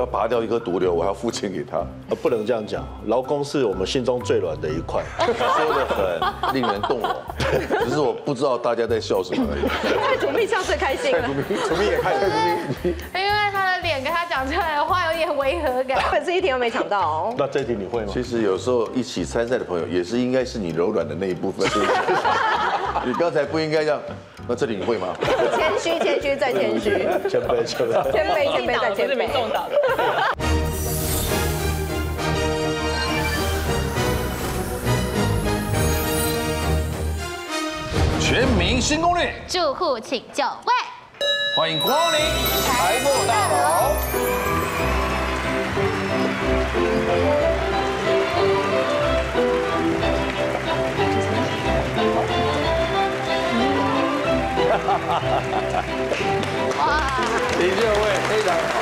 要拔掉一颗毒瘤，我还要付钱给他。 不能这样讲，劳工是我们心中最软的一块。 说得很令人动容，只是我不知道大家在笑什么而已。 蔡主秘笑最开心了， 主秘也看，蔡主秘， 因为他的脸跟他讲出来的话有点违和感。 本次一题都没抢到哦。 那这一题你会吗？ 其实有时候一起参赛的朋友，也是应该是你柔软的那一部分。你刚才不应该这样。那这里你会吗？ 谦虚，谦虚再谦虚， 谦卑，谦卑， 谦卑，谦卑再谦卑。 全民新攻略， 住户请就位， 欢迎光临财富大楼。 哇！ 请就位，非常好。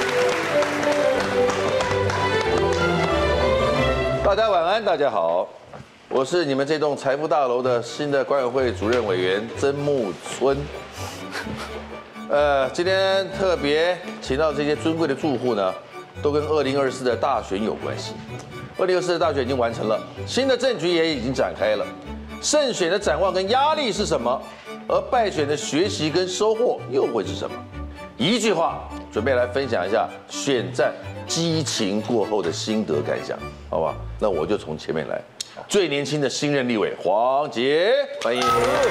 大家晚安，大家好，我是你们这栋财富大楼的新的管委会主任委员曾木村。今天特别请到这些尊贵的住户呢，都跟2024的大选有关系。2024的大选已经完成了，新的政局也已经展开了。胜选的展望跟压力是什么？而败选的学习跟收获又会是什么？一句话，准备来分享一下选战激情过后的心得感想，好吧？那我就从前面来，最年轻的新任立委黄捷，欢迎。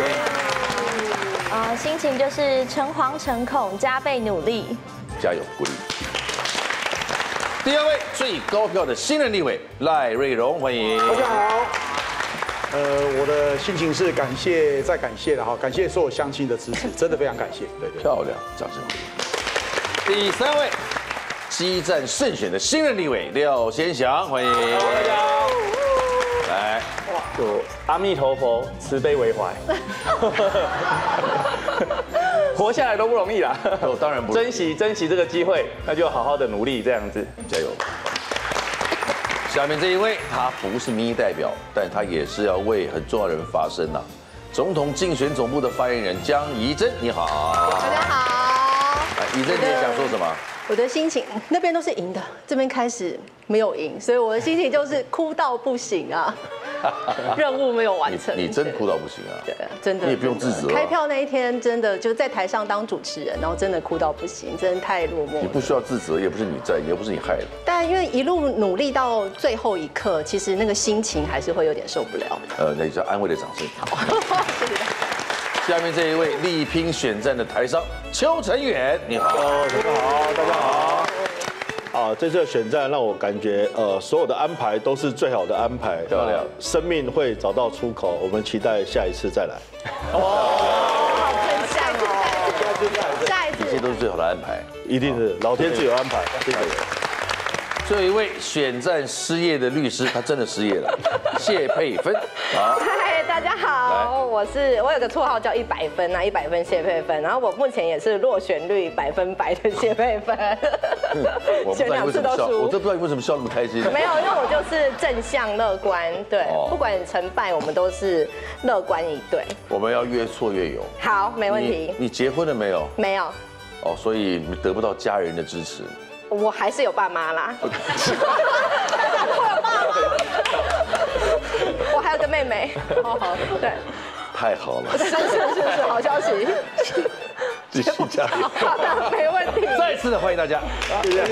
心情就是诚惶诚恐，加倍努力， 加油鼓励。第二位最高票的新任立委赖瑞荣，欢迎。 大家好。我的心情是感谢再感谢的哈，感谢所有乡亲的支持，真的非常感谢。对， 漂亮，掌声。第三位激战胜选的新任立委廖先祥，欢迎。 大家好。 来， 就阿弥陀佛，慈悲为怀。活下来都不容易啦。 当然不容易。 珍惜这个机会，那就好好的努力这样子。 加油。下面这一位，他不是民意代表，但他也是要为很重要的人发声呐。总统竞选总部的发言人江宜臻，你好。 大家好。 宜臻，你想说什么？ 我的心情那边都是赢的，这边开始没有赢，所以我的心情就是哭到不行啊。任务没有完成， 你真哭到不行啊！ 对，真的， 你也不用自责。 开票那一天，真的就在台上当主持人，然后真的哭到不行，真的太落寞。 你不需要自责，也不是你在，也不是你害的。 但因为一路努力到最后一刻，其实那个心情还是会有点受不了。 那叫安慰的掌声。好，谢谢。下面这一位力拼选战的台商邱成远，你好。 大家好，大家好。这次的选战让我感觉，所有的安排都是最好的安排， 漂亮， 生命会找到出口，我们期待下一次再来。 好真相哦！下一次， 这些都是最好的安排， 一定是老天自有安排。谢谢。 最后一位选战失业的律师，他真的失业了，谢佩芬。好， 嗨，大家好，我有个绰号叫100分啊，100分谢佩芬，然后我目前也是落选率100%的谢佩芬，选2次都输， 我真不知道你为什么笑那么开心。 没有，因为我就是正向乐观，对，不管成败，我们都是乐观以对。 我们要越挫越勇。 好，没问题。 你结婚了没有？ 没有。 哦，所以你得不到家人的支持。 我还是有爸妈啦。我有爸妈，我还有个妹妹。好，对。 太好了。 是，好消息。 继续加油。 好的，没问题。 再次的欢迎大家。谢谢。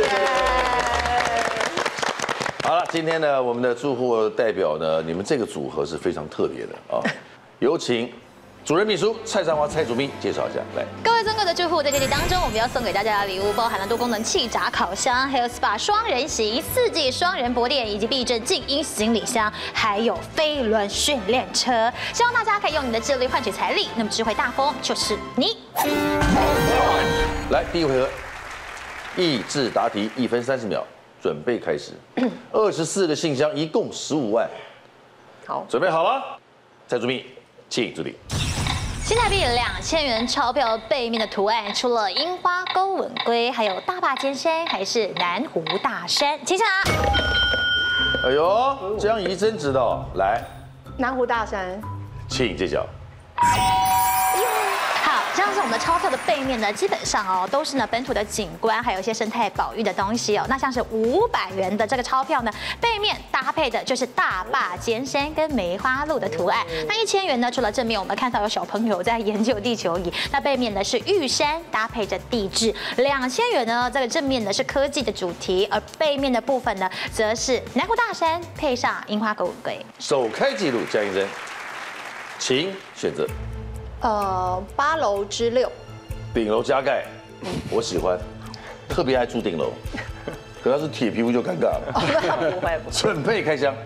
好了，今天呢，我们的住户代表呢，你们这个组合是非常特别的啊，有请。主任秘书蔡尚华蔡主秘介绍一下，来， 各位尊贵的住户，在这集当中，我们要送给大家的礼物包含了多功能气炸烤箱，还有 SPA 双人席、4季双人泊垫，以及避震静音行李箱，还有飞轮训练车。希望大家可以用你的智力换取财力，那么智慧大风就是你。 来，第一回合，益智答题，1分30秒，准备开始。24个信箱，一共15万。 好， 准备好了，蔡主秘，请助理。 新台币2000元钞票背面的图案，除了樱花钩吻龟，还有大坝尖山，还是南湖大山，请抢答。 哎呦，江宜臻知道，来， 南湖大山， 请揭晓。 好，江是我们的钞票的背面呢，基本上哦都是呢本土的景观，还有一些生态保育的东西哦。那像是500元的这个钞票呢，背面搭配的就是大坝尖山跟梅花鹿的图案。那1000元呢，除了正面我们看到有小朋友在研究地球仪，那背面呢是玉山搭配着地质。2000元呢，这个正面呢是科技的主题，而背面的部分呢，则是南湖大山配上樱花狗龟。 首开纪录江一真，请选择。 8楼之6， 顶楼加盖，我喜欢，特别爱住顶楼。可要是铁皮屋就尴尬了。 不会， 准备开箱。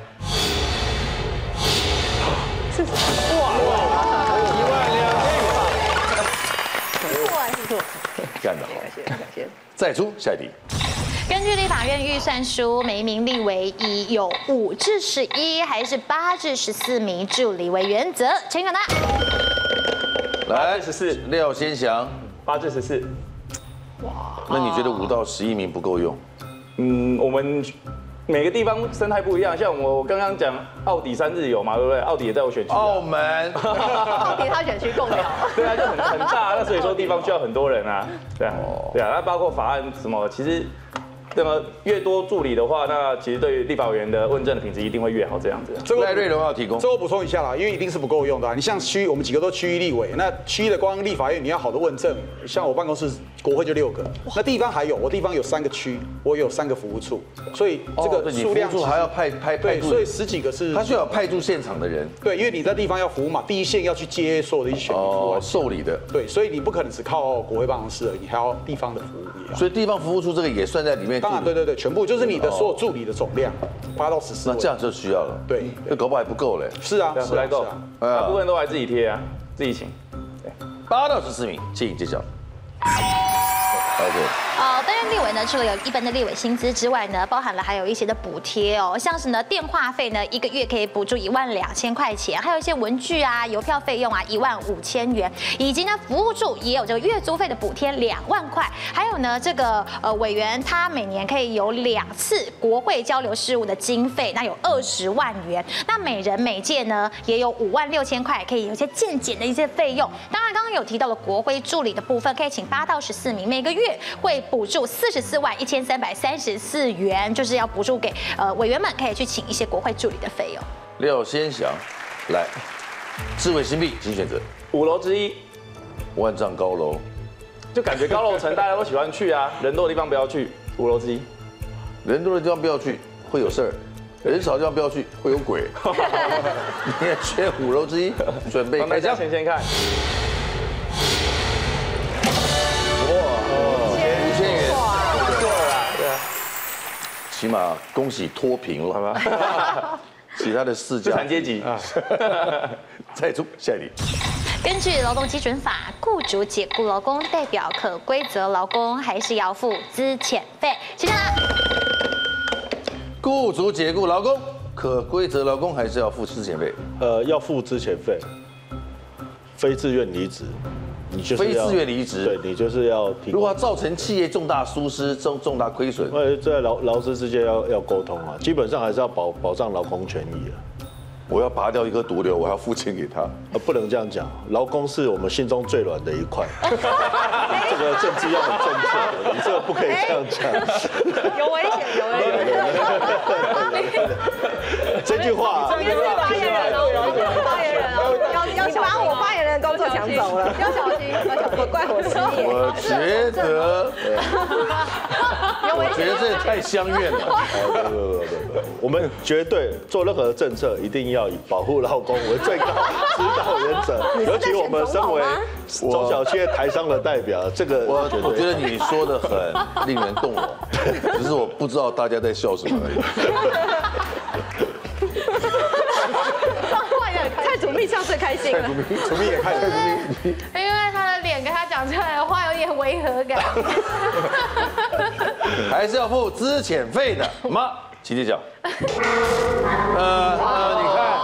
干得好， 感谢。 再出下一题。 根据立法院预算书，每一名立委以有5至11还是8至14名助理为原则，请抢答。 来 8至14， 廖先祥 8至14。 那你觉得5到11名不够用？ 我们每个地方生态不一样，像我刚刚讲奥迪3日游嘛，对不对？奥迪也在我选区。 澳门， 奥迪他选区共聊。 对啊，就很大，那所以说地方需要很多人啊，对啊，那包括法案什么，其实。那么越多助理的话，那其实对于立法委员的问政的品质一定会越好，这样子。 赖瑞荣要提供。 这我补充一下啦，因为一定是不够用的。你像我们几个都区域立委，那区域的光立法院你要好的问政，像我办公室国会就6个，那地方还有，我地方有3个区，我有3个服务处，所以这个数量还要派对， 驻， 所以10几个是。 他需要派驻现场的人。 对，因为你在地方要服务嘛，第一线要去接所有的一些选民服务受理的。对， 所以你不可能只靠国会办公室而已，你还要地方的服务也要。 所以地方服务处这个也算在里面。 当然，对，全部就是你的所有助理的总量，8到14。 那这样就需要了。 对， 那搞不好还不够嘞。 是啊， 不太够，大部分都还自己贴啊，自己请。 8到14名，请揭晓。OK。 担任立委呢，除了有一般的立委薪资之外呢，包含了还有一些的补贴哦，像是呢电话费呢1个月可以补助12000块钱，还有一些文具啊、邮票费用啊15000元，以及呢服务处也有这个月租费的补贴2万块，还有呢这个委员他每年可以有2次国会交流事务的经费，那有20万元，那每人每届呢也有56000块，可以有一些健检的一些费用。当然刚刚有提到了国徽助理的部分，可以请8到14名，每个月会补助441334元，就是要补助给委员们可以去请一些国会助理的费用。 廖先祥，来，智慧新币，请选择。 5楼之1， 万丈高楼， 就感觉高楼层大家都喜欢去啊，人多的地方不要去，5楼之1。 人多的地方不要去，会有事儿；人少的地方不要去，会有鬼。你也选5楼之1，准备开箱。 先看。 5000元， 不错了啦，对啊， 起码恭喜脱贫了，好吧？其他的4家资产阶级。 再出下一题。 根据劳动基准法，雇主解雇劳工代表可归责劳工，还是要付资遣费？请答。 雇主解雇劳工，可归责劳工，还是要付资遣费？ 要付资遣费，非自愿离职。 你就是非自愿离职， 对你就是要提供。 如果造成企业重大疏失、重大亏损， 在劳资之间要沟通啊，基本上还是要保障劳工权益啊。 我要拔掉一颗毒瘤，我还要付钱给他， 不能这样讲。劳工是我们心中最软的一块，这个政治要很正确，你这个不可以这样讲。 有危险，有危险。 这句话， 你是发言人哦，发言人哦，你把我发言人的工作抢走了，要小心，我怪我失业。 我觉得，我觉得这也太相怨了。 不，我们绝对做任何政策一定要以保护劳工为最高指导原则，尤其我们身为中小企业台商的代表，这个我觉得你说的很令人动容，只是我不知道大家在笑什么而已。 蔡主秘笑最开心了， 主秘也开心， 因为他的脸跟他讲出来的话有点违和感。 还是要付资遣费的吗？请揭晓。你看， 我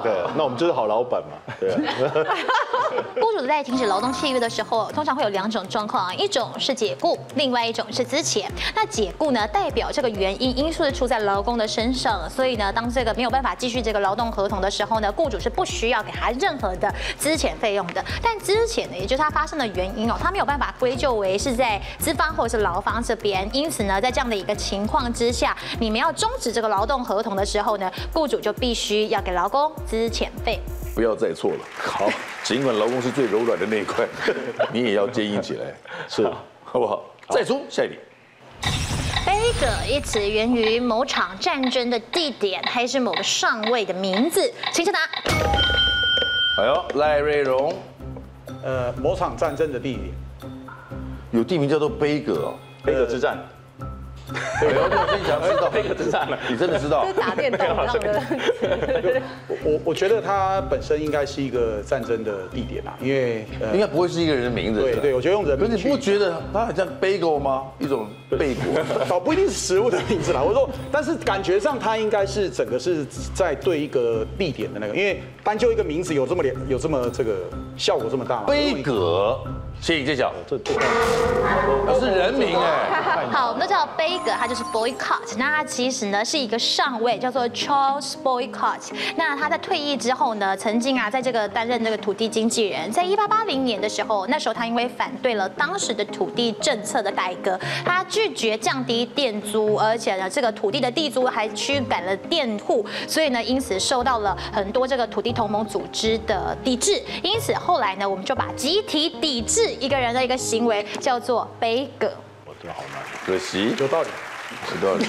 OK， 那我们就是好老板嘛，对啊。 雇主在停止劳动契约的时候，通常会有2种状况，一种是解雇，另外一种是资遣。那解雇呢，代表这个原因素是出在劳工的身上，所以呢，当这个没有办法继续这个劳动合同的时候呢，雇主是不需要给他任何的资遣费用的。但资遣呢，也就是它发生的原因他没有办法归咎为是在资方或者是劳方这边，因此呢，在这样的一个情况之下，你们要终止这个劳动合同的时候呢，雇主就必须要给劳工资遣费。 不要再错了。好，尽管劳工是最柔软的那一块，你也要坚硬起来， 是， 好不好？再出下一题。 悲歌一词源于某场战争的地点，还是某个上尉的名字？请抢答。 哎呦，赖瑞荣， 某场战争的地点， 有地名叫做悲歌哦。 悲歌之战， 哎呦，你真想知道悲歌之战了， 你真的知道就？是打电动这样的。 我觉得它本身应该是一个战争的地点啊，因为应该不会是一个人的名字。是吧对，我觉得用人可是名去。 你不觉得它很像 bagel 吗？一种贝果。 倒不一定是食物的名字啦，我说，但是感觉上它应该是整个是在对一个地点的那个，因为单就一个名字有这么这个效果这么大吗？ 悲歌，请揭晓。那是人名哎。 好，那叫悲歌，它就是 boycott。那它其实呢是一个上尉，叫做 Charles Boycott。那他在退役之后呢，曾经在这个担任这个土地经纪人。在1880年的时候，那时候他因为反对了当时的土地政策的改革，他拒绝降低佃租，而且呢这个土地的地租还驱赶了佃户，所以呢因此受到了很多这个土地同盟组织的抵制。因此后来呢，我们就把集体抵制一个人的一个行为叫做悲歌。 可惜， 有道理。 有道理。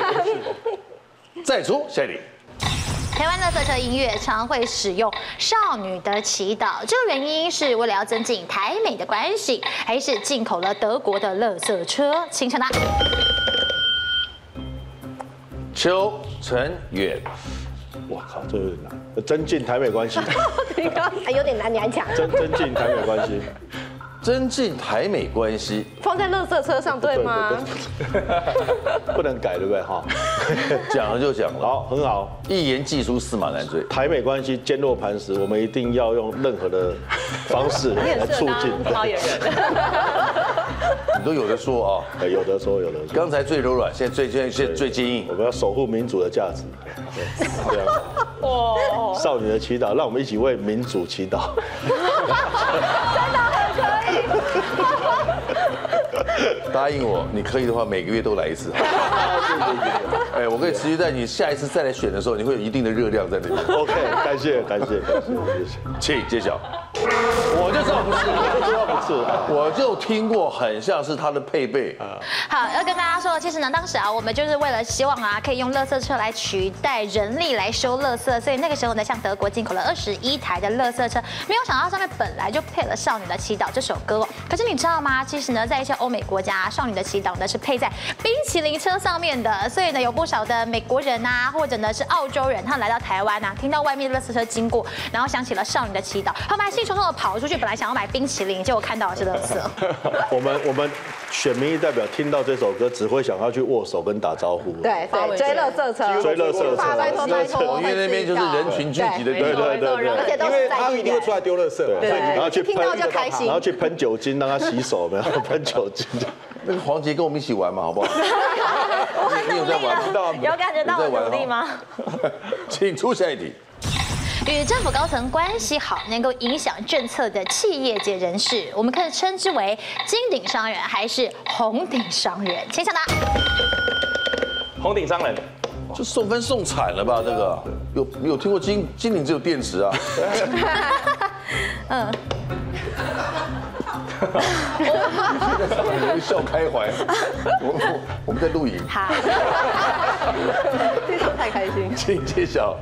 再出下一题。 台湾垃圾车音乐常会使用《少女的祈祷》，这个原因是为了要增进台美的关系，还是进口了德国的垃圾车？请抢答。 邱成远， 哇靠，这有点难，增进台美关系， 有点难，你还讲？ 增进台美关系。 增进台美关系， 放在垃圾车上对吗？ 不能改，对不对？哈， 讲了就讲了。 好，很好。 一言既出，驷马难追。 台美关系坚若磐石，我们一定要用任何的方式来促进。 导演人， 你都有的说啊， 有的说，有的说。 刚才最柔软，现在最坚硬我。们要守护民主的价值。对啊。哦。少女的祈祷，让我们一起为民主祈祷。 答应我，你可以的话，每个月都来一次。哎，我可以持续在你下一次再来选的时候，你会有一定的热量在那边。 OK， 感谢。 请揭晓。我就知道不是，我就听过，很像是它的配备。 好，要跟大家说，其实呢，当时我们就是为了希望可以用垃圾车来取代人力来收垃圾，所以那个时候呢，向德国进口了21台的垃圾车。没有想到上面本来就配了《少女的祈祷》这首歌。可是你知道吗？其实呢，在一些欧美国家，《少女的祈祷》呢是配在冰淇淋车上面的，所以呢，有不少的美国人或者呢是澳洲人，他们来到台湾听到外面的垃圾车经过，然后想起了《少女的祈祷》，他们还兴冲冲的跑出去，本来想要买冰淇淋，结果看到的是垃圾。 我们选民意代表听到这首歌，只会想要去握手跟打招呼。 对，追垃圾车， 追垃圾车， 拜托， 因为那边就是人群聚集的地方。 对， 而且都因为是在地他们一定会出来丢垃圾， 对， 然后去听到就开心， 然后去喷酒精让他洗手，没有喷酒精。 那个黄杰跟我们一起玩嘛，好不好？你有在玩吗？ 有感觉到我努力吗？ 请出下一题。 与政府高层关系好，能够影响政策的企业界人士，我们可以称之为金顶商人还是红顶商人？请抢答。 红顶商人， 就送分送惨了吧？这个有听过金顶只有电池啊？ 嗯。 笑开怀。我们在录影。 好。 非常太开心。 请揭晓。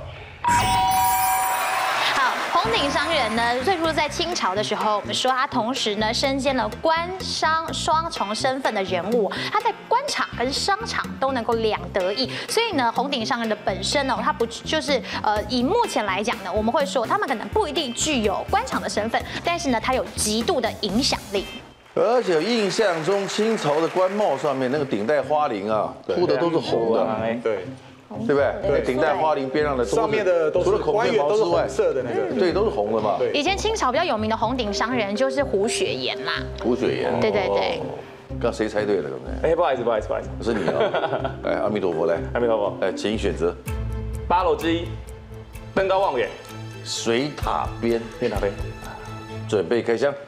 红顶商人呢，最初在清朝的时候，我们说他同时呢身兼了官商双重身份的人物，他在官场跟商场都能够两得意，所以呢，红顶商人的本身呢，他不就是以目前来讲呢，我们会说他们可能不一定具有官场的身份，但是呢，他有极度的影响力。 而且印象中清朝的官帽上面那个顶戴花翎啊，铺的都是红的。 对。 对不对？顶戴花翎边上的上面的都是除了孔官雀毛之外员都是红，色的那个。 对，都是红的嘛。 对以前清朝比较有名的红顶商人就是胡雪岩嘛。 胡雪岩。 对对对。 刚谁猜对了？对不对？ 哎，不好意思， 是你啊！哎，阿弥陀佛，来， 阿弥陀佛， 来，请选择 8楼之一，登高望远， 水塔边， 电塔杯。 准备开箱。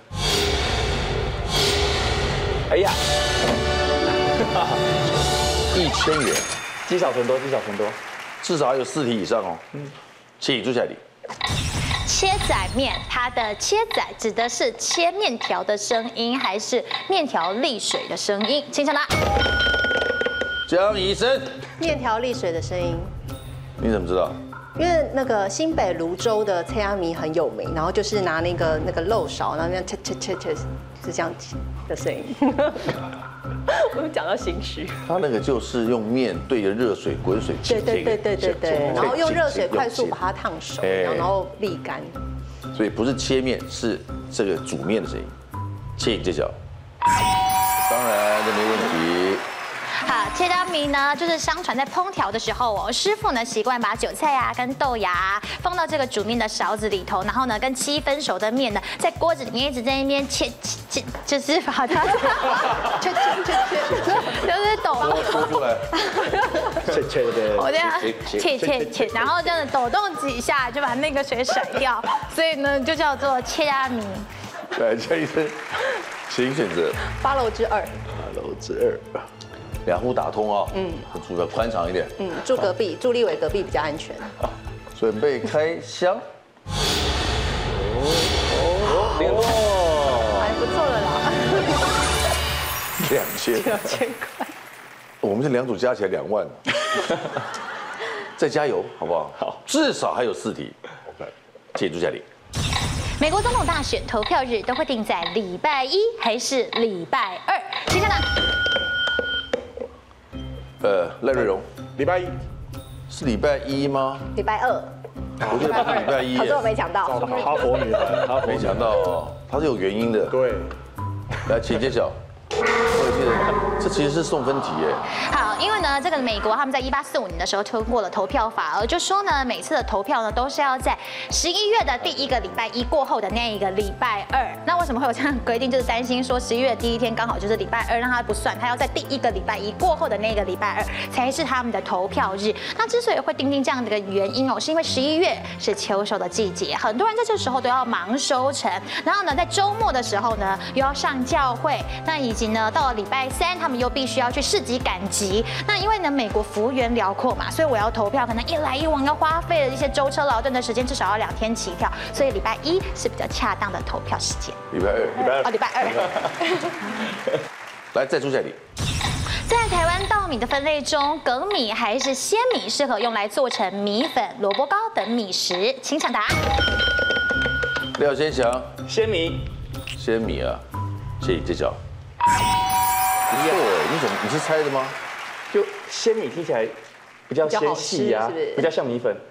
哎呀 ，1000元， 积少成多， 至少还有4题以上哦。请朱夏礼。 切仔面，它的切仔指的是切面条的声音，还是面条沥水的声音？请抢答。 江怡生， 面条沥水的声音。 你怎么知道？ 因为那个新北泸州的菜鸭米很有名，然后就是拿那个漏勺，然后那样切，是这样的声音。我们讲到心虚。 他那个就是用面对着热水滚水切， 对，然后用热水快速把它烫熟，然后沥干。 所以不是切面，是这个煮面的声音。请揭晓。当然这没问题。 好，切仔面呢，就是相传在烹调的时候哦，师傅呢习惯把韭菜啊跟豆芽放到这个煮面的勺子里头，然后呢跟7分熟的面呢在锅子里面一直在那边切，就是把它切，就是抖说出来， 切的， 我这样切，然后这样抖动几下就把那个水甩掉，所以呢就叫做切仔面。 来，江医生，请选择 8楼之2。 8楼之2。2户打通哦，住的宽敞一点， 住隔壁，住立委隔壁比较安全。 准备开箱。 还不错了啦。2000块。 我们这2组加起来2万，再加油好不好？好，至少还有4题。请朱夏礼。 美国总统大选投票日都会定在礼拜1还是礼拜2？请抢答。 赖瑞荣， 礼拜1 是礼拜1吗？ 礼拜2。 我觉得是礼拜1。 可是我没抢到。 哈佛女孩， 没想到哦，它是有原因的。 对， 来，请揭晓。这其实是送分题耶。 好，因为呢，这个美国他们在1845年的时候通过了投票法，而就说呢，每次的投票呢都是要在11月的第1个礼拜1过后的那一个礼拜2。那为什么会有这样的规定？就是担心说11月第1天刚好就是礼拜2，让它不算，它要在第1个礼拜1过后的那个礼拜2才是他们的投票日。那之所以会定这样的一个原因哦，是因为11月是秋收的季节，很多人在这时候都要忙收成，然后呢，在周末的时候呢又要上教会，那以及呢到了礼拜3，他们又必须要去市集赶集。那因为呢，美国幅员辽阔嘛，所以我要投票，可能一来一往要花费了一些舟车劳顿的时间，至少要2天起跳。所以礼拜1是比较恰当的投票时间。 礼拜2。 哦，礼拜2。 来，再朱夏礼。 在台湾稻米的分类中，粳米还是鲜米适合用来做成米粉、萝卜糕等米食？请抢答。 廖先祥， 鲜米， 鲜米啊，请揭晓。不错哎，你是猜的吗？ 就鲜米听起来比较纤细啊，比较像米粉。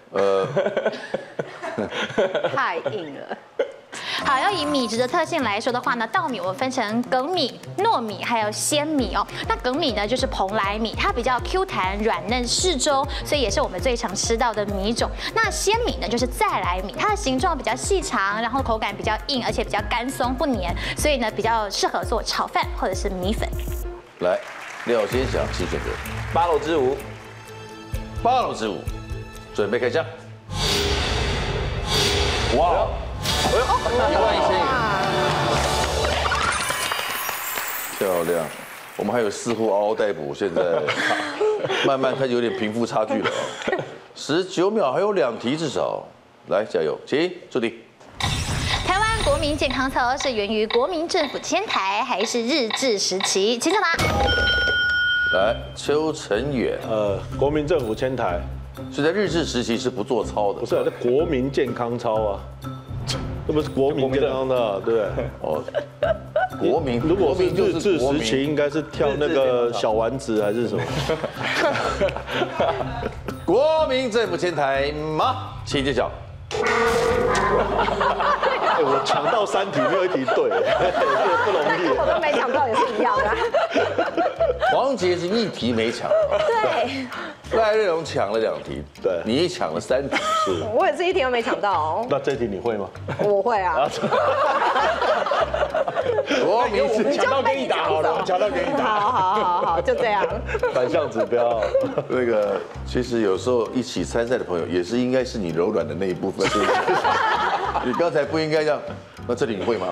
太硬了。 好，要以米质的特性来说的话呢，稻米我们分成粳米、糯米还有鲜米哦。那粳米呢，就是蓬莱米，它比较 Q 弹、软嫩适中，所以也是我们最常吃到的米种。那鲜米呢，就是再来米，它的形状比较细长，然后口感比较硬，而且比较干松不黏，所以呢比较适合做炒饭或者是米粉。 来，廖先祥，请选择 8楼之5。 8楼之5，准备开箱。哇！11000元，漂亮。我们还有4户嗷嗷待哺，现在慢慢开始有点贫富差距了。19秒，还有2题至少，来加油，请出题。 台湾国民健康操是源于国民政府迁台还是日治时期？请抢答。 来，邱成远， 国民政府迁台， 是在日治时期是不做操的， 不是啊，这国民健康操啊，这不是国民健康的，对不对？ 哦，国民， 如果是日治国民时期，应该是跳那个小丸子还是什么？ 国民政府迁台吗？请揭晓。 我抢到3题，没有1题对，这不容易。 我都没抢到，也是一样的。 王杰是1题没抢， 对， 赖瑞荣抢了2题， 对你抢了3题，是。 我也是1题都没抢到哦。 那这题你会吗？ 我会啊。 我名字抢到给你打好了，抢到给你打。 好，就这样。 反向指标。 那个，其实有时候一起参赛的朋友，也是应该是你柔软的那一部分。你刚才不应该这样。那这里你会吗？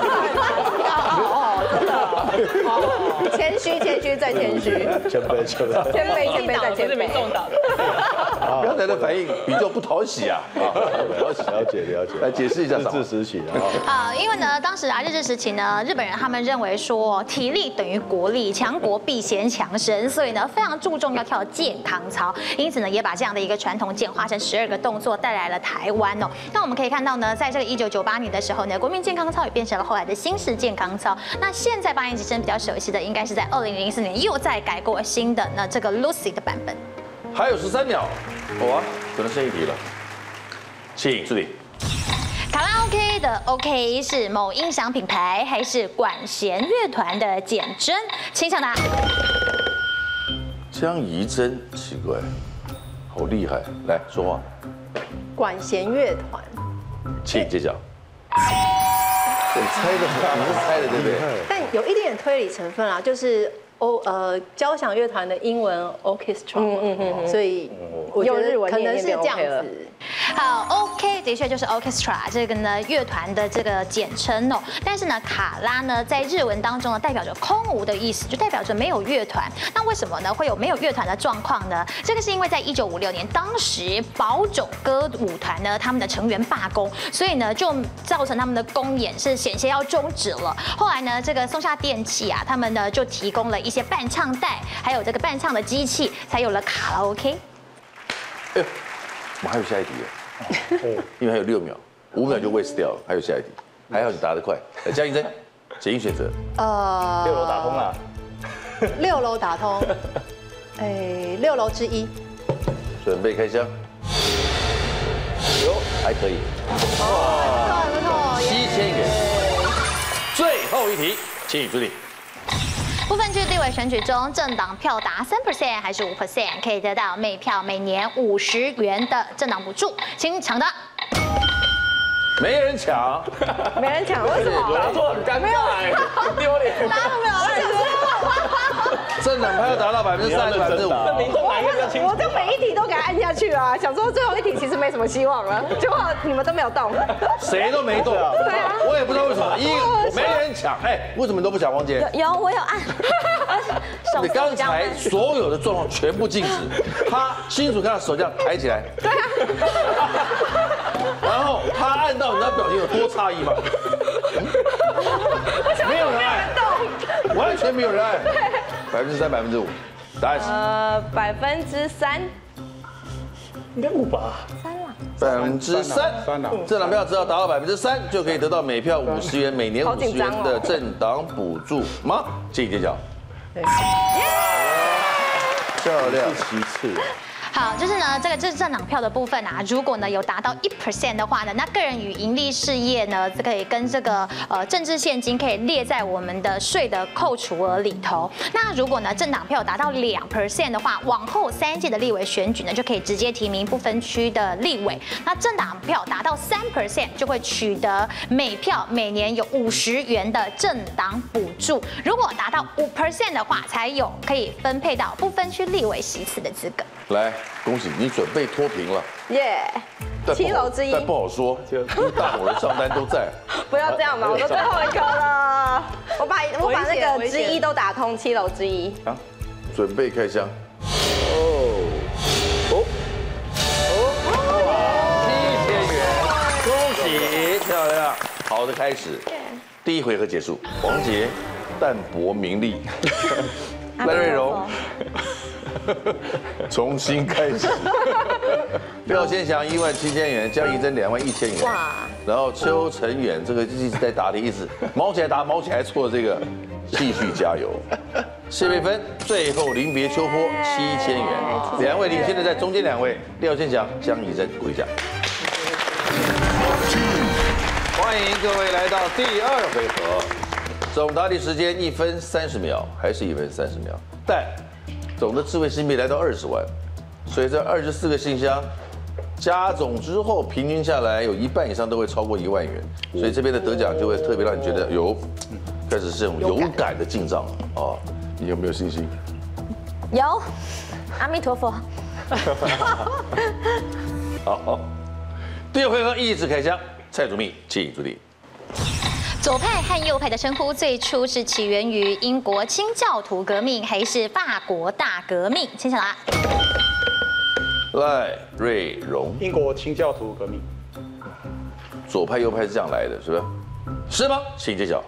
谦虚，再谦虚。 谦卑， 再谦卑。 刚才的反应比较不讨喜啊。 了解。 来解释一下。 日治时期啊。 因为呢，当时日治时期呢，日本人他们认为说体力等于国力，强国必先强身，所以呢非常注重要跳健康操，因此呢也把这样的一个传统简化成12个动作带来了台湾哦。那我们可以看到呢，在这个1998年的时候呢，国民健康操也变成了后来的新式健康操。那现在8年级生比较熟悉的，应该是在2004年又再改过新的那这个 Lucy 的版本。 还有13秒，哇，可能剩1题了，请助理。 卡拉 OK 的 OK 是某音响品牌还是管弦乐团的简称？请抢答。 江怡珍，奇怪，好厉害，来说话。 管弦乐团。 请揭晓。你是猜的对不对？ 但有一点推理成分啊，就是交响乐团的英文 orchestra，所以我觉得可能是这样子。 好 ，OK， 的确就是 orchestra 这个呢乐团的这个简称哦。但是呢，卡拉呢在日文当中呢代表着空无的意思，就代表着没有乐团。那为什么呢会有没有乐团的状况呢？这个是因为在1956年，当时宝冢歌舞团呢他们的成员罢工，所以呢就造成他们的公演是险些要终止了。后来呢，这个松下电器啊，他们呢就提供了一些伴唱带，还有这个伴唱的机器，才有了卡拉 OK。 哎呦，我们还有下一题耶，因为还有6秒，5秒就 waste 掉了，还有下一题，还好你答得快。江怡珍，解应选择。 6楼打通了。 6楼打通，6楼之一。 准备开箱。有，还可以。 不错 7000元。最后一题，请助理。 不分区立委选举中，政党票达3% 还是5%，可以得到每票每年50元的政党补助，请抢答。 没人抢， 没人抢，为什么？ 答错很尴尬，很丢脸。 答都没有按错。 政党票要达到3%、5%。 那民众哪一个比较清楚？ 我就每一题都给他按下去啊，想说最后一题其实没什么希望了，结果你们都没有动。 谁都没动。对啊。我也不知道为什么，没人抢。哎，为什么你都不抢？王杰？ 有我有按。 你刚才所有的状况全部静止，他清楚看到手这样抬起来。对啊。然后他按到，你知道表情有多诧异吗？没有人按，完全没有人按。3%、5%，答案是 3%， 应该5吧 3%。政党票只要达到3%，就可以得到每票50元，每年50元的政党补助吗？请揭晓。漂亮， 其次。 好，就是呢，这是政党票的部分啊。如果呢有达到1% 的话呢，那个人与盈利事业呢，可以跟这个政治现金可以列在我们的税的扣除额里头。那如果呢政党票达到2% 的话，往后3届的立委选举呢，就可以直接提名不分区的立委。那政党票达到3%，就会取得每票每年有50元的政党补助。如果达到5% 的话，才有可以分配到不分区立委席次的资格。 来，恭喜你准备脱贫了。 耶，7楼之一。 但不好说，因为大伙人上单都在。 不要这样嘛，我都最后一个了。我把那个之一都打通，7楼之一。 啊，准备开箱。7000元，恭喜，漂亮，好的开始。第1回合结束，王杰淡泊名利，赖瑞荣。重新开始，廖先祥17000元，江怡珍21000元，哇！然后邱成远这个一直在答题，一直毛起来答，毛起来错，这个继续加油。谢佩芬最后临别秋波7000元，2位领先的在中间2位，廖先祥、江怡珍，鼓一下。 哇， 欢迎各位来到第2回合，总答题时间1分30秒，还是1分30秒，但总的智慧新币来到20万，所以这24个信箱加总之后，平均下来有一半以上都会超过1万元，所以这边的得奖就会特别让你觉得开始是这种有感的进账啊！你有没有信心？ 有，阿弥陀佛。 好，第2回合一字开箱，蔡主秘请注意。 左派和右派的称呼最初是起源于英国清教徒革命，还是法国大革命？请抢答。 赖瑞荣， 英国清教徒革命。 左派右派是这样来的，是不是？是吗？请揭晓。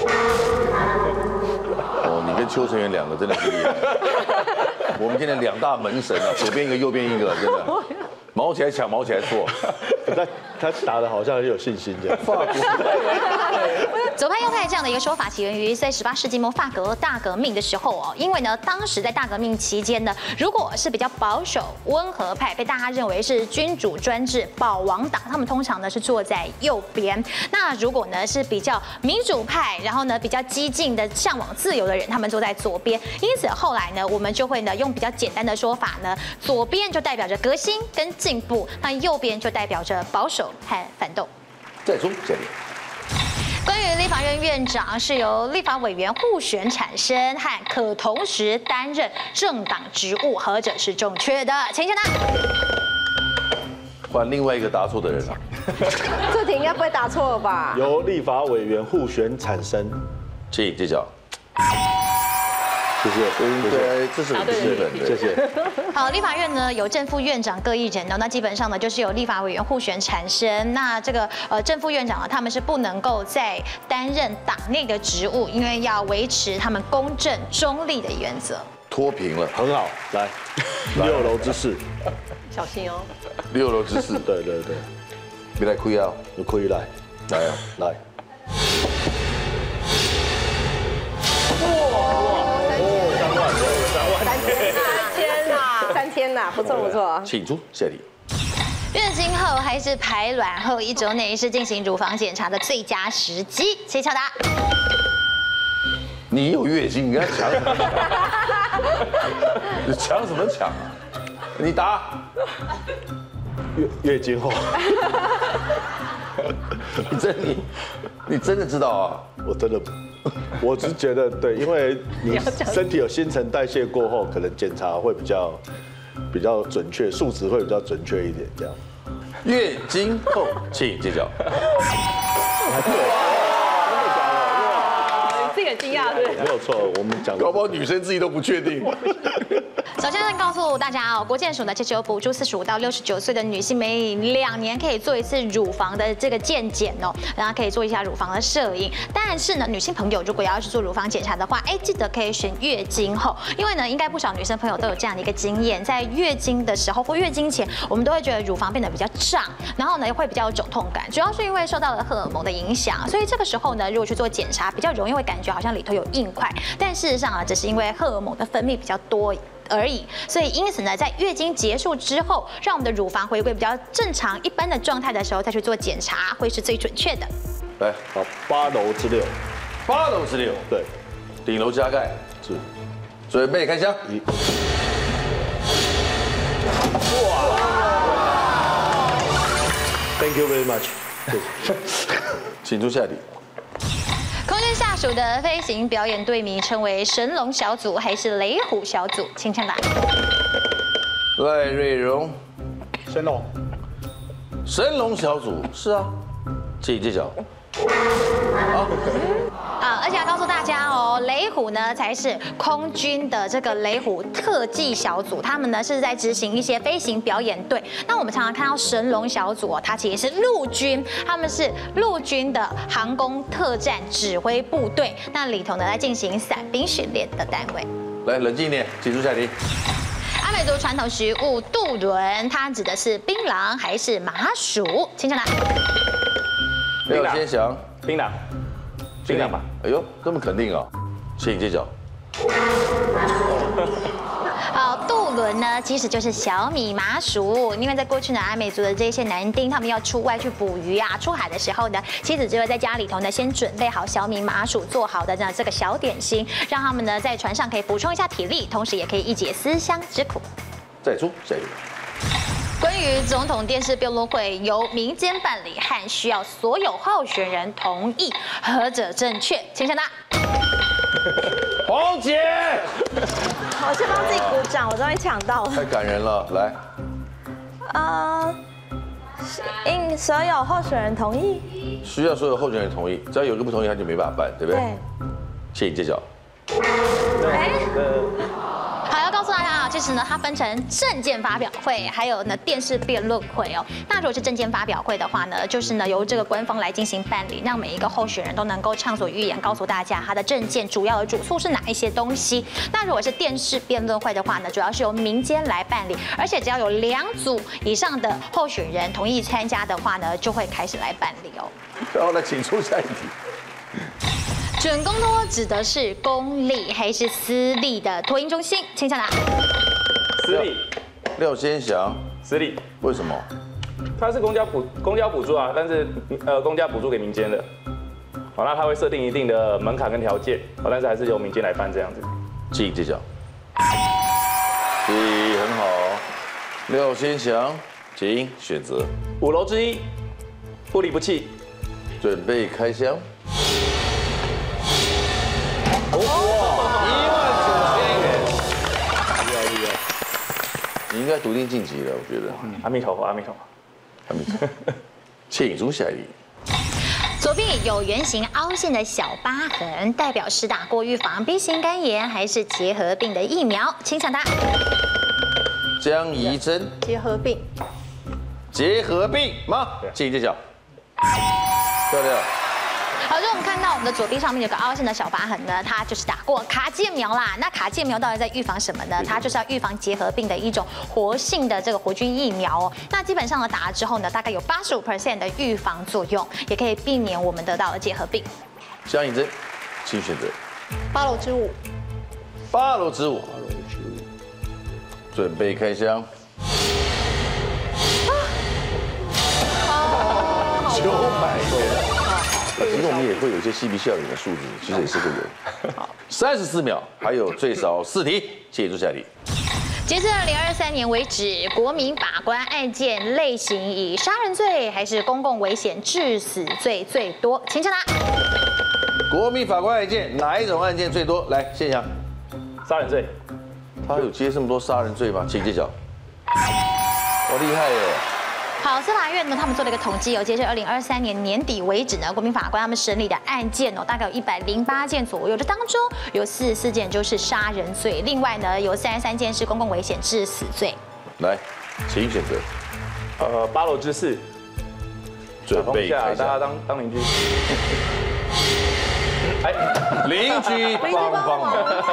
哦，你跟邱成元两个真的是厉害。我们今天2大门神啊，左边一个，右边一个，真的。毛起来抢，毛起来错。 他打的好像很有信心这样。 法国。 左派右派这样的一个说法起源于在18世纪末法国大革命的时候哦，因为呢，当时在大革命期间呢，如果是比较保守温和派，被大家认为是君主专制保王党，他们通常呢是坐在右边。那如果呢是比较民主派，然后呢比较激进的向往自由的人，他们坐在左边。因此后来呢，我们就会呢用比较简单的说法呢，左边就代表着革新跟进步，那右边就代表着保守和反动。 再出这里。 关于立法院院长是由立法委员互选产生和可同时担任政党职务，何者是正确的？请抢答。 换另外一个答错的人啊！ 这题应该不会答错吧？ 由立法委员互选产生， 请揭晓。 谢谢， 对，这是很基本的， 谢谢。 好，立法院呢有正副院长各一人哦，那基本上呢就是由立法委员互选产生。那这个正副院长呢，他们是不能够再担任党内的职务，因为要维持他们公正中立的原则。 脱贫了， 很好，来，6楼之4， 小心哦。 6楼之4， 对， 别来亏啊， 你可以来来啊， 来。 3天呐，不错不错。 请出下题。 月经后还是排卵后1周内是进行乳房检查的最佳时机，请抢答。 你有月经，你跟他抢什么抢？你抢什么抢啊？你答。 月经后。 你真的知道啊？ 我只是觉得对，因为你身体有新陈代谢过后，可能检查会比较准确，数值会比较准确一点，这样。 月经后，请揭晓。 这个惊讶对。 没有错，我们讲。 搞不好女生自己都不确定。 首先告诉大家哦，国健署呢其实有补助45到69岁的女性，每2年可以做1次乳房的这个健检哦，然后可以做一下乳房的摄影。但是呢，女性朋友如果要去做乳房检查的话，记得可以选月经后，因为呢，应该不少女生朋友都有这样的一个经验，在月经的时候或月经前，我们都会觉得乳房变得比较胀，然后呢会比较有肿痛感，主要是因为受到了荷尔蒙的影响，所以这个时候呢，如果去做检查，比较容易会感觉好像里头有硬块，但事实上啊，只是因为荷尔蒙的分泌比较多而已，所以因此呢，在月经结束之后，让我们的乳房回归比较正常一般的状态的时候，再去做检查，会是最准确的。 来， 好，8楼之6。 8楼之6， 对， 顶楼加盖， 是。 准备开箱。 哇 ！Thank you very much。 请出下题。 空军下属的飞行表演队名称为神龙小组还是雷虎小组？请抢答。 赖瑞荣， 神龙。 神龙小组是啊，请揭晓。 而且要告诉大家哦，雷虎呢才是空军的这个雷虎特技小组，他们呢是在执行一些飞行表演队。那我们常常看到神龙小组哦，它其实是陆军，他们是陆军的航空特战指挥部队，那里头呢在进行伞兵训练的单位。 来，冷静一点，请出下题。 阿美族传统食物渡轮，它指的是槟榔还是麻薯？请抢答。 没有先想， 槟榔，槟榔吧。 哎呦，这么肯定啊，请揭晓。 好，渡轮呢，其实就是小米麻薯。因为在过去呢，阿美族的这些男丁，他们要出外去捕鱼啊、出海的时候呢，妻子就会在家里头呢，先准备好小米麻薯做好的这个小点心，让他们呢在船上可以补充一下体力，同时也可以一解思乡之苦。 再出下一个。 关于总统电视辩论会由民间办理和需要所有候选人同意，何者正确？请抢答。 黄姐， 我先帮自己鼓掌，我终于抢到了。 太感人了，来， 应所有候选人同意。 需要所有候选人同意，只要有一个不同意，他就没办法办，对不对？ 对。 谢谢揭晓。 好，要告诉大家啊，其实呢，它分成政见发表会，还有呢电视辩论会哦。那如果是政见发表会的话呢，就是呢由这个官方来进行办理，让每一个候选人都能够畅所欲言，告诉大家他的政见主要的主诉是哪一些东西。那如果是电视辩论会的话呢，主要是由民间来办理，而且只要有2组以上的候选人同意参加的话呢，就会开始来办理哦。 然后来，请出下一题。 准公托指的是公立还是私立的托婴中心？请抢答。 私立， 廖先祥， 私立， 为什么？ 它是公家补助啊，但是公家补助给民间的，好，那它会设定一定的门槛跟条件，好，但是还是由民间来办这样子。 请揭晓。很好，廖先祥，请选择。 5楼之一，不离不弃。 准备开箱。19000元，厉害！你应该笃定晋级了，我觉得。 阿弥陀佛，阿弥陀佛， 阿弥陀佛。请出下一题。 左臂有圆形凹陷的小疤痕，代表是打过预防 B 型肝炎还是结核病的疫苗？请抢答。 江怡珍， 结核病。 结核病吗？请揭晓。漂亮。 好，就我们看到我们的左臂上面有个凹陷的小疤痕呢，它就是打过卡介苗啦。那卡介苗到底在预防什么呢？它就是要预防结核病的一种活性的这个活菌疫苗哦。那基本上呢，打了之后呢，大概有85%的预防作用，也可以避免我们得到的结核病。 江怡珍，请选择。 8楼之5。 8楼之5。准备开箱。900元。 其实我们也会有一些嬉皮笑脸的数字，其实也是会有。好，34秒，还有最少4题，请出下题。 截至2023年为止，国民法官案件类型以杀人罪还是公共危险致死罪最多？请抢答。 国民法官案件哪一种案件最多？来，现象。 杀人罪。 他有接这么多杀人罪吗？请揭晓。哇，厉害耶！ 好，司法院呢，他们做了一个统计，截至2023年年底为止呢，国民法官他们审理的案件哦，大概有108件左右，这当中有44件就是杀人罪，另外呢有33件是公共危险致死罪。 来，请选择。 8楼之4。 准备开大家箱。 当邻居。 哎，邻居帮忙。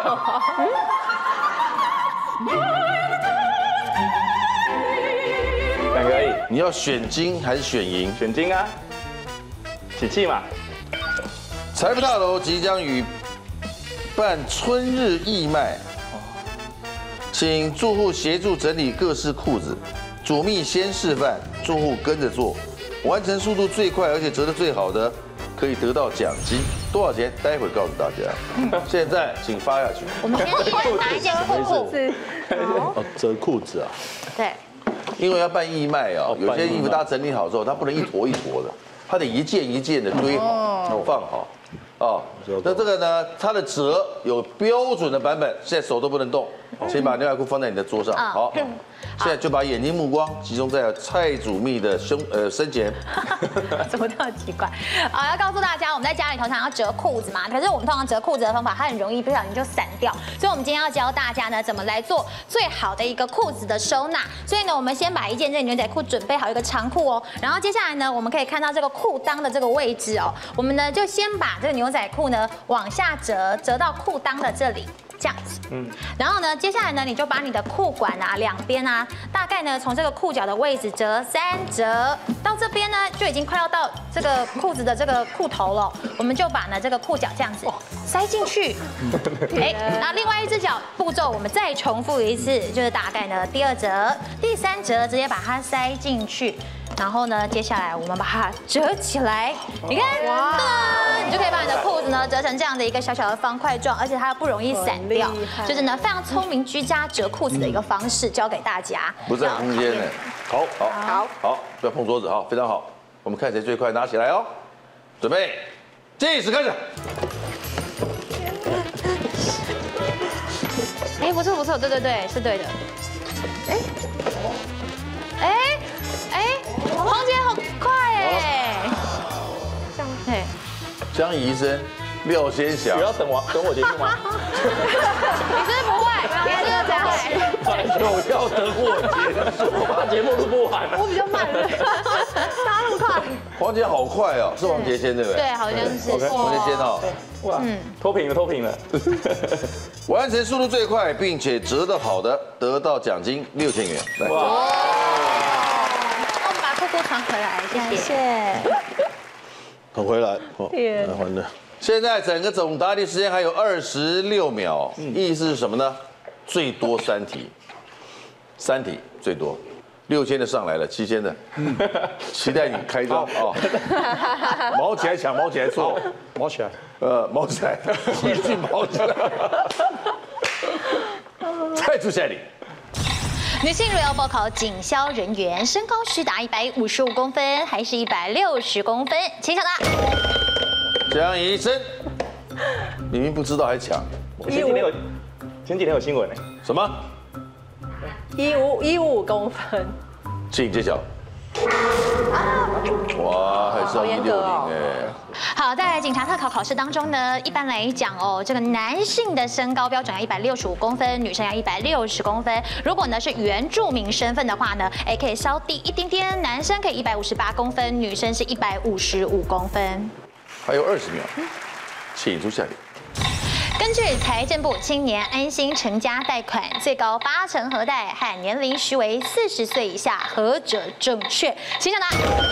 2个而已。 你要选金还是选银？ 选金啊，喜气嘛。 财富大楼即将办春日义卖，请住户协助整理各式裤子，主秘先示范，住户跟着做，完成速度最快而且折得最好的，可以得到奖金。多少钱？待会告诉大家。现在请发下去。 我们先拿一件裤子， 哦，折裤子啊。 对。 因为要办义卖啊，有些衣服大家整理好之后，它不能一坨一坨的，它得一件一件的堆好、放好。哦，那这个呢，它的折有标准的版本，现在手都不能动，先把牛仔裤放在你的桌上。好，现在就把眼睛目光集中在蔡主秘的身前。 怎么这么奇怪？好，要告诉大家，我们在家里通常要折裤子嘛，可是我们通常折裤子的方法，它很容易不小心就散掉，所以我们今天要教大家呢，怎么来做最好的一个裤子的收纳。所以呢，我们先把一件这个牛仔裤准备好一个长裤哦，然后接下来呢，我们可以看到这个裤裆的这个位置哦，我们呢就先把这个牛仔裤呢往下折，折到裤裆的这里。 这样子。然后呢，接下来呢，你就把你的裤管啊两边啊，大概呢从这个裤脚的位置折3折，到这边呢就已经快要到这个裤子的这个裤头了。我们就把呢这个裤脚这样子塞进去。然后另外一只脚步骤我们再重复一次，就是大概呢第2折、第3折直接把它塞进去。然后呢，接下来我们把它折起来，你看，你就可以把你的裤子呢折成这样的一个小小的方块状，而且它不容易散掉，就是呢非常聪明居家折裤子的一个方式，教给大家。 不占空间呢。好，不要碰桌子哈，非常好。我们看谁最快拿起来哦，准备，计时开始。 哎，不错，对，是对的。黄姐好快哎！对， 江怡臻、廖先祥， 有要等我结束吗？ 你是不是不会？你是不是怎样？ 有要等我结束， 把节目录不完。 我比较慢，他那么快。 黄杰好快哦，是王杰先对不对？ 对，好像是。 王杰先哦， 哇，脱贫了。 完成速度最快并且折得好的，得到奖金6000元。来， 裤裤传回来，谢谢。 传回来，来还的。 现在整个总答题时间还有26秒，意思是什么呢？最多3题，3题最多。6000的上来了，7000的，期待你开张啊！毛起来抢，毛起来做， 毛起来， 毛起来，继续毛起来。再出下题。 女性如要报考警消人员，身高需达155公分，还是160公分？请抢答。 江怡臻，明明不知道还抢。 前几天有新闻呢。 什么 155公分。 请揭晓。哇，还是要160哎。 好，在警察特考考试当中呢，一般来讲哦，这个男性的身高标准要165公分，女生要160公分。如果呢是原住民身份的话呢，可以稍低一点点，男生可以158公分，女生是155公分。 还有20秒，请出下题。 根据财政部青年安心成家贷款最高80%核贷和年龄需为40岁以下，何者正确？请抢答。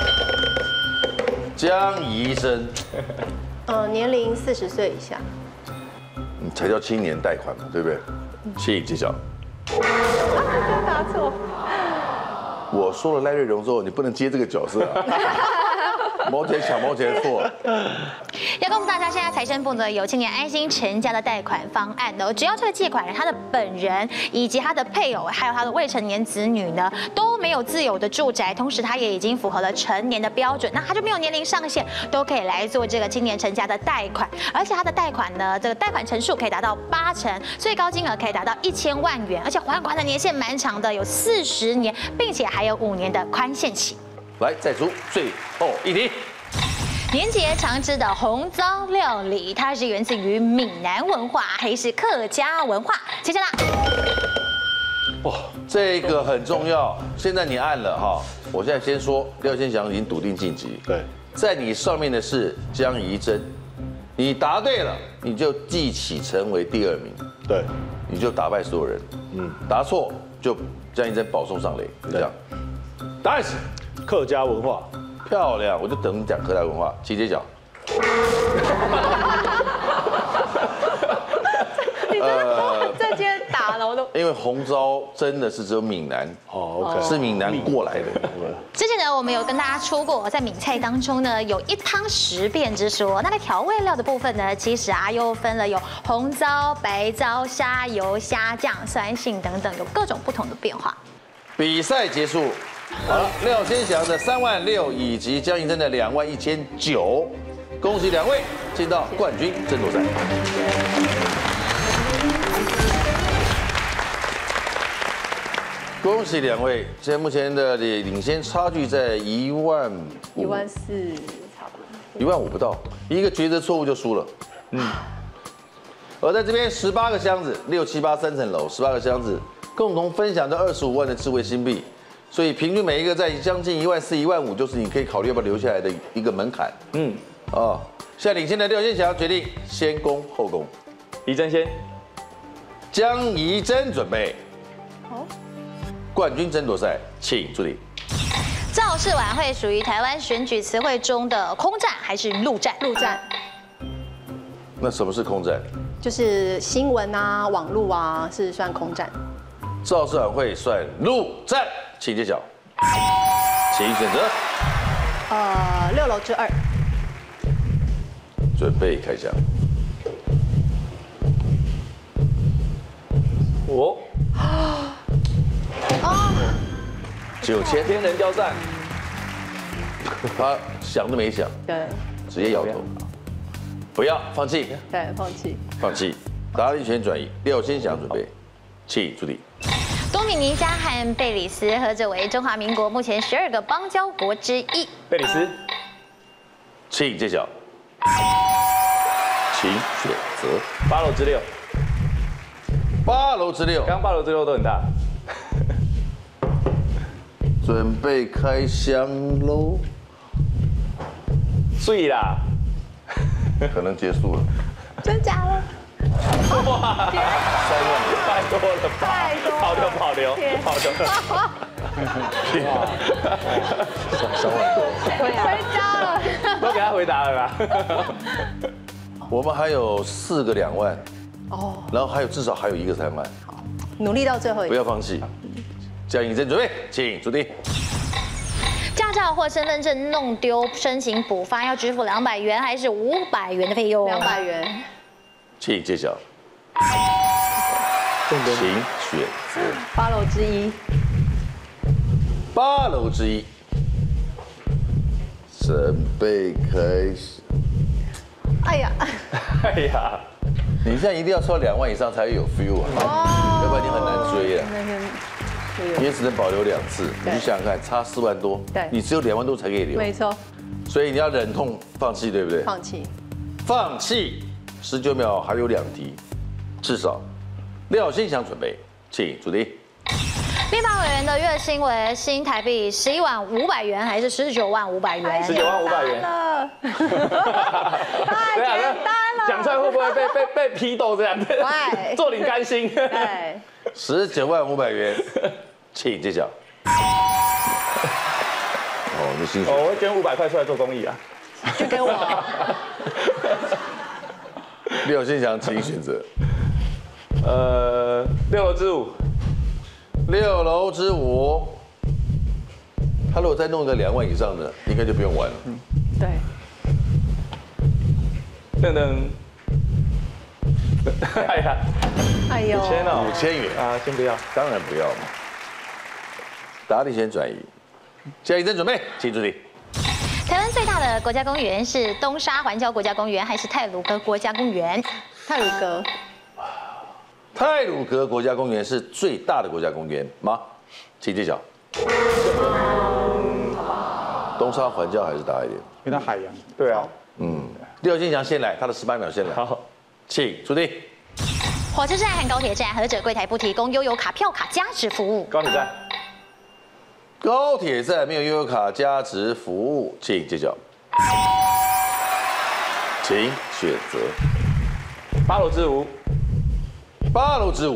江怡臻， 年龄40岁以下。 你才叫青年贷款嘛，对不对？请揭晓。 答错。 我说了赖瑞荣之后，你不能接这个角色啊。毛姐抢，毛姐错。 要告诉大家，现在财政部呢有青年安心成家的贷款方案呢，只要这个借款人他的本人以及他的配偶，还有他的未成年子女呢都没有自有的住宅，同时他也已经符合了成年的标准，那他就没有年龄上限，都可以来做这个青年成家的贷款。而且他的贷款呢，这个贷款成数可以达到80%，最高金额可以达到1000万元，而且还款的年限蛮长的，有40年，并且还有5年的宽限期。 来，再出最后一题。 年节常吃的红糟料理，它是源自于闽南文化还是客家文化？请抢答。 哇，这个很重要。现在你按了哈，我现在先说，廖先祥已经笃定晋级。 对， 在你上面的是江怡臻，你答对了，你就记起成为第2名。 对， 你就打败所有人。答错就江怡臻保送上垒，就这样。答案是客家文化。 漂亮，我就等你讲客家文化，请揭晓。 这今天打了我都。 因为红糟真的是只有闽南 ，OK， 是闽南过来的。 之前呢，我们有跟大家说过，在闽菜当中呢，有1汤10变之说。那在调味料的部分呢，其实又分了有红糟、白糟、虾油、虾酱、酸性等等，有各种不同的变化。 比赛结束。好了，廖先祥的36000以及江怡臻的21900，恭喜2位进到冠军争夺赛。恭喜2位，现在目前的领先差距在14000， 差不多 15000不到，一个抉择错误就输了。而在这边18个箱子，6、7、8、3层楼，18个箱子共同分享着25万的智慧新币。所以平均每一个在将近14000、15000，就是你可以考虑要不要留下来的一个门槛。现在领先的廖先祥决定先攻后攻。 怡臻先。 江怡珍准备。好。冠军争夺赛，请助理。 造势晚会属于台湾选举词汇中的空战还是陆战？ 陆战那什么是空战？ 就是新闻啊、网络啊，是算空战。 造势晚会算陆战，请揭晓。请选择。 6楼之2。 准备开枪。 我 9000， 天人交战， 他想都没想， 对直接摇头，不要放弃， 对，放弃。 放弃。答题权转移，廖先祥准备，请助理。 多米尼加和贝里斯合着为中华民国目前12个邦交国之一。 贝里斯， 请揭晓。请选择。 8楼之6， 8楼之6， 刚8楼之6都很大。 准备开箱喽。 碎啦， 可能结束了。 真假了？ 哇，3万，太多了吧？ 太多了保留，保留，保留。 3万多。 回家了。 都给他回答了啦。 我们还有4个2万， 哦， 然后至少还有1个3万， 努力到最后一不要放弃。江怡珍准备，请助理。 驾照或身份证弄丢，申请补发要支付200元还是500元的费用 200元。 请揭晓。请选择。 8楼之1。 8楼之1，准备开始。 哎呀， 哎呀， 你现在一定要抽2万以上才会有 feel 啊，要不然你很难追啊。你也只能保留2次，你去想想看，差4万多， 对你只有2万多才可以留， 没错， 所以你要忍痛放弃，对不对？ 放弃。 放弃，19秒还有2题，至少。廖先祥准备，请助理。 立法委员的月薪为新台币11万500元还是19万500元 19万500元。 太简单了。 讲出来会不会被批斗这样？ 会做你甘心。 对。 19万500元，请揭晓。哦，你薪水。 我会捐500块出来做公益啊。 就给我。 廖先祥，请选择。 6楼之5。 6楼之5，他如果再弄个2万以上的，应该就不用玩了。 对。 等等。哎呀， 哎呦。 5000哦 5000元啊，先不要。 当然不要嘛。答题权转移，江怡珍准备，请助理。 台湾最大的国家公园是东沙环礁国家公园还是太鲁阁国家公园？ 太鲁阁。 太鲁阁国家公园是最大的国家公园吗？请揭晓。东沙环礁还是大一点？ 因为它海洋。 对啊。 廖先祥先来，他的18秒先来。 好， 请助理。 火车站和高铁站何者柜台不提供悠游卡票卡加值服务？ 高铁站。 高铁站没有悠游卡加值服务，请揭晓。请选择。 8楼之5。 8楼之5，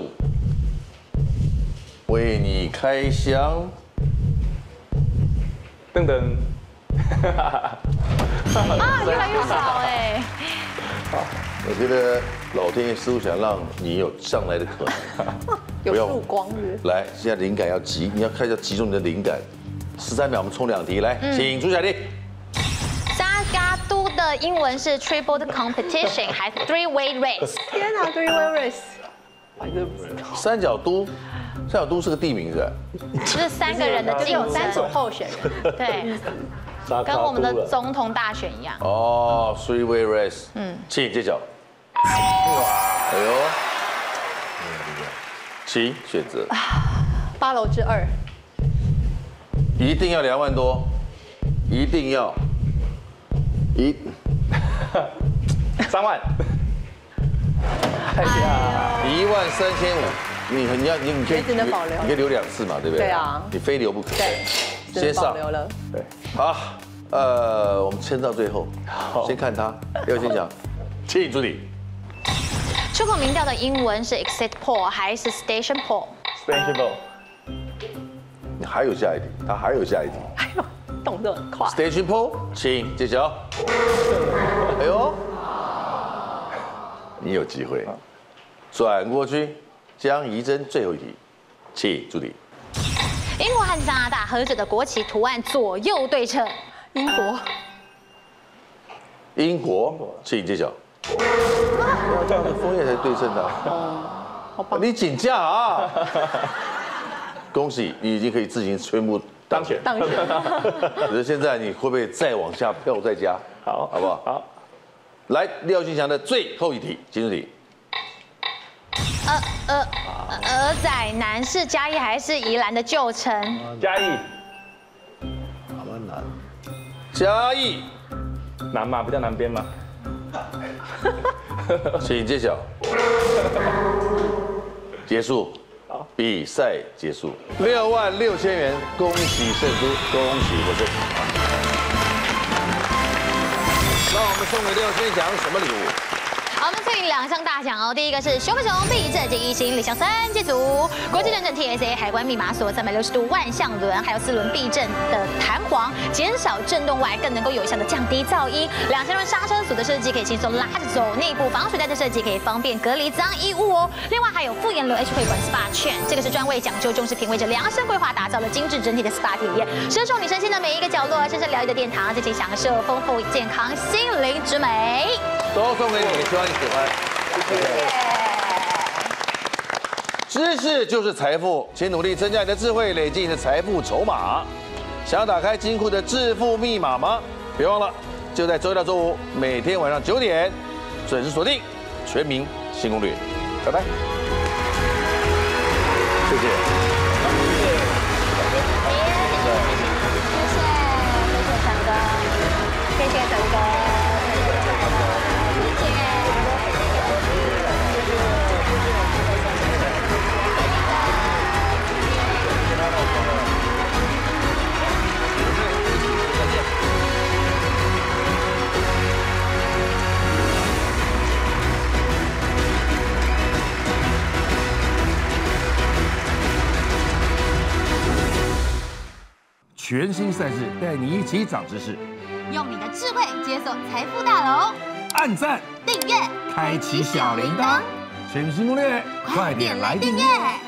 为你开箱。 等等。 啊，越来越少哎。 我觉得老天爷似乎想让你有上来的可能。 有曙光日。 来，现在灵感要集，你要开始集中你的灵感。13秒，我们冲2题，来，请朱小丽。 沙嘎都的英文是 triple competition 还是 three-way race？ 天哪 ，three-way race。 三角都是个地名是吧？ 就是3个人的竞有3组争， 候选人。 对，跟我们的总统大选一样。 哦 ，three-way race，请揭晓。哇，哎呦，请选择。 8楼之2， 一定要2万多，一定要 3万。哎呀 13500，你可以也只能保留你可以留2次嘛，对不对？ 对啊你非留不可。 对，只能先上保留了。 对， 好，我们撑到最后，先看他廖先祥，请助理。 出口民调的英文是 exit poll 还是 station poll？ Station poll。 你还有下一题，他还有下一题。 哎呦，动作很快。 Station poll， 请揭晓。哎呦，你有机会。转过去，江怡珍最后一题，请助理。 英国和加拿大合着的国旗图案左右对称。 英国。 英国，请揭晓。要这样的枫叶才对称的。 哦，好棒。 你请假啊！恭喜，你已经可以自行宣布当选。 当选。 只是现在你会不会再往下票再加？ 好， 好不好？ 好。 来，廖俊祥的最后一题，请助理。 鹅仔南是嘉义还是宜兰的旧城？ 嘉义。 好蛮难。 嘉义。 南嘛，不叫南边吗？ 请揭晓。结束。比赛结束，66000元，恭喜胜出，恭喜获胜。那我们送给廖先祥什么礼物？ 好，我们送你2项大奖哦。第一个是熊不熊避震及1行李箱3机组，国际认证 TSA 海关密码锁360度万向轮，还有4轮避震的弹簧，减少震动外，更能够有效的降低噪音。2000轮刹车锁的设计可以轻松拉着走，内部防水袋的设计可以方便隔离脏衣物哦。另外还有富颜流 H 会馆 SPA 券，这个是专为讲究重视品味者量身规划打造了精致整体的 SPA 体验，深受你身心的每一个角落，深深疗愈的殿堂，尽情享受丰富健康心灵之美。 都送给你，希望你喜欢。谢谢。知识就是财富，请努力增加你的智慧，累积你的财富筹码。想要打开金库的致富密码吗？别忘了，就在周一到周五每天晚上9点准时锁定《全民新攻略》。拜拜。谢谢。 陈哥，谢谢陈哥。 全新赛事带你一起长知识， 用你的智慧解锁财富大楼， 按赞、 订阅， 开启小铃铛，全民新攻略，快点来订阅。